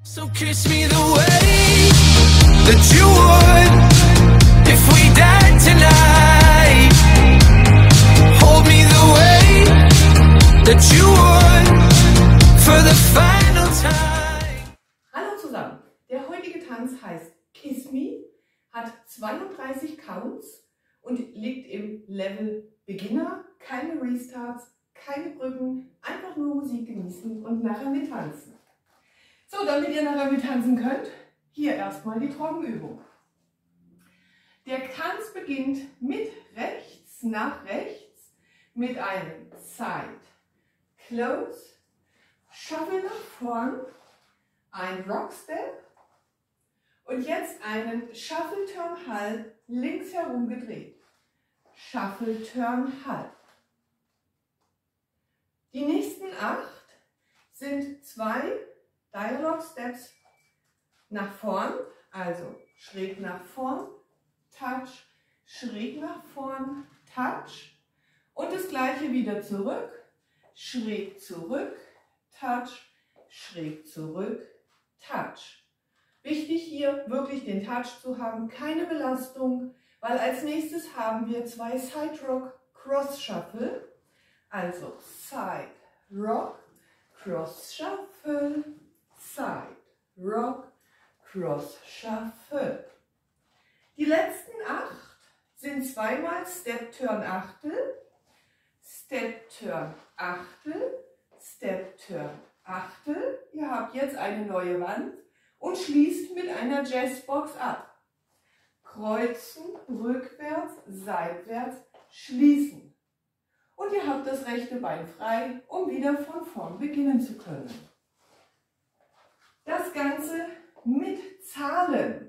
So kiss me the way that you would if we died tonight. Hold me the way that you would for the final time. Hallo zusammen, der heutige Tanz heißt Kiss Me, hat 32 Counts und liegt im Level Beginner, keine Restarts, keine Brücken, einfach nur Musik genießen und nachher mittanzen. So, damit ihr nachher mittanzen könnt, hier erstmal die Trockenübung. Der Tanz beginnt mit rechts nach rechts mit einem Side, Close, Shuffle nach vorn, ein Rockstep und jetzt einen Shuffle Turn Halb links herum gedreht. Shuffle Turn Halb. Die nächsten 8 sind 2 Dialogue Steps nach vorn, also schräg nach vorn, Touch, schräg nach vorn, Touch und das gleiche wieder zurück, schräg zurück, Touch, schräg zurück, Touch. Wichtig hier wirklich den Touch zu haben, keine Belastung, weil als nächstes haben wir 2 Side Rock Cross Shuffle, also Side Rock, Cross Shuffle, Side, Rock, Cross, Shuffle. Die letzten 8 sind zweimal Step, Turn, Achtel, Step, Turn, Achtel, Step, Turn, Achtel. Ihr habt jetzt eine neue Wand und schließt mit einer Jazzbox ab. Kreuzen, rückwärts, seitwärts, schließen. Und ihr habt das rechte Bein frei, um wieder von vorn beginnen zu können. Das Ganze mit Zahlen.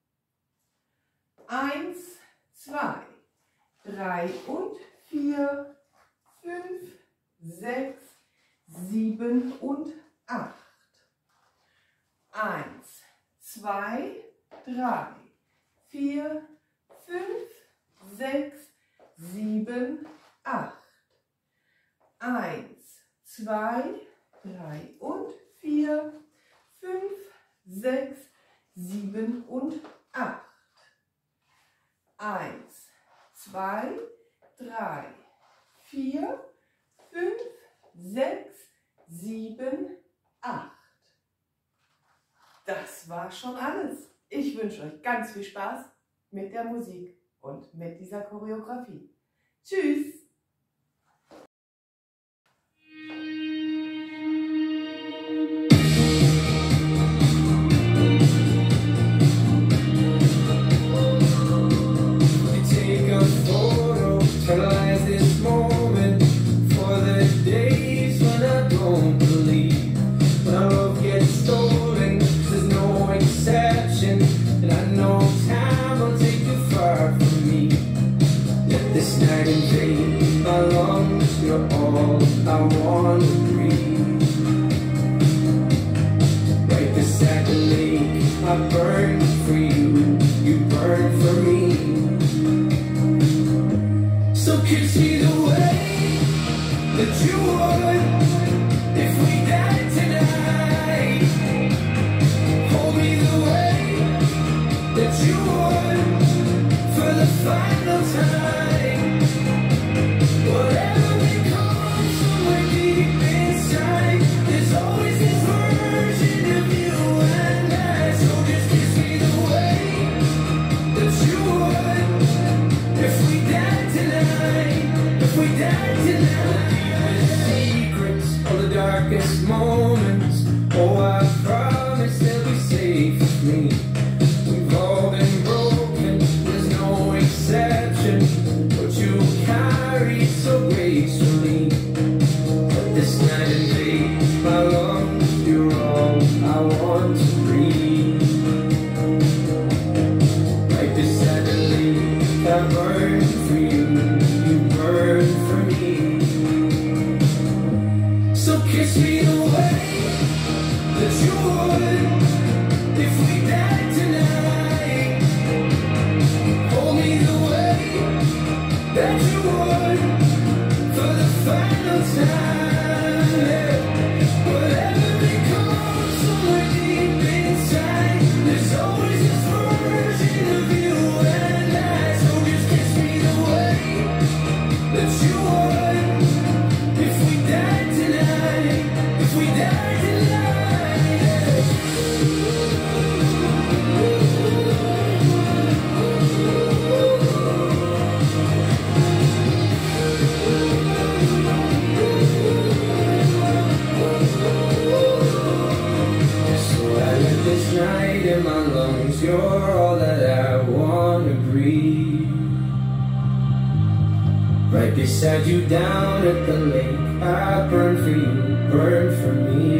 1, 2, 3 und 4, 5, 6, 7 und 8. 1, 2, 3, 4, 5, 6, 7, 8. 1, 2, 3 und 4, 5, 6, 7 und 8. 1, 2, 3, 4, 5, 6, 7, 8. Das war schon alles. Ich wünsche euch ganz viel Spaß mit der Musik und mit dieser Choreografie. Tschüss! You're all I want to breathe. Right beside the lake, I burn for you, you burn for me. So kiss me the way that you would if we died tonight. Hold me the way that you would for the final time. Whatever becomes somewhere deep inside, there's always this version of you and I. So just kiss me the way that you you're all that I wanna breathe. Right beside you down at the lake, I burn for you, burn for me